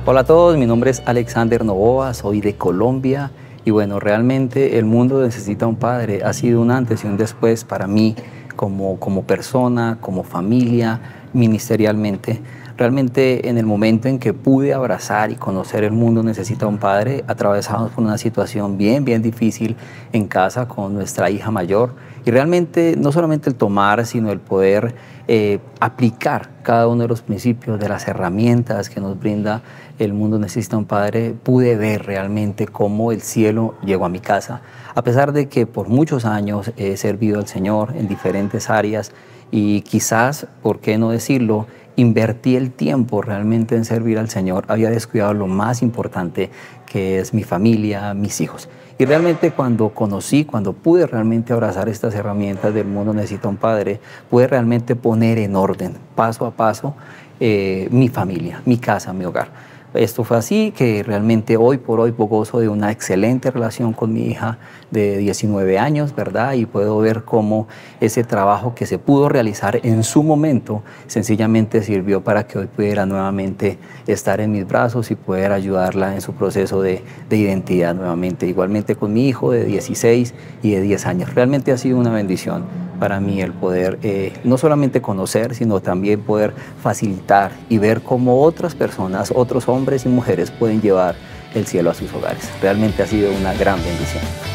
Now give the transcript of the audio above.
Hola a todos, mi nombre es Alexander Novoa, soy de Colombia y bueno, realmente el mundo necesita un padre. Ha sido un antes y un después para mí como persona, como familia, ministerialmente. Realmente en el momento en que pude abrazar y conocer el mundo necesita un padre, atravesamos por una situación bien difícil en casa con nuestra hija mayor y realmente no solamente el tomar, sino el poder aplicar cada uno de los principios, de las herramientas que nos brinda el mundo necesita un padre, pude ver realmente cómo el cielo llegó a mi casa. A pesar de que por muchos años he servido al Señor en diferentes áreas y quizás, ¿por qué no decirlo?, invertí el tiempo realmente en servir al Señor, había descuidado lo más importante, que es mi familia, mis hijos. Y realmente cuando pude realmente abrazar estas herramientas del mundo necesita un padre, pude realmente poner en orden, paso a paso, mi familia, mi casa, mi hogar. Esto fue así que realmente hoy por hoy gozo de una excelente relación con mi hija de 19 años, ¿verdad? Y puedo ver cómo ese trabajo que se pudo realizar en su momento sencillamente sirvió para que hoy pudiera nuevamente estar en mis brazos y poder ayudarla en su proceso de identidad nuevamente. Igualmente con mi hijo de 16 y de 10 años. Realmente ha sido una bendición para mí el poder no solamente conocer, sino también poder facilitar y ver cómo otras personas, otros hombres y mujeres pueden llevar el cielo a sus hogares. Realmente ha sido una gran bendición.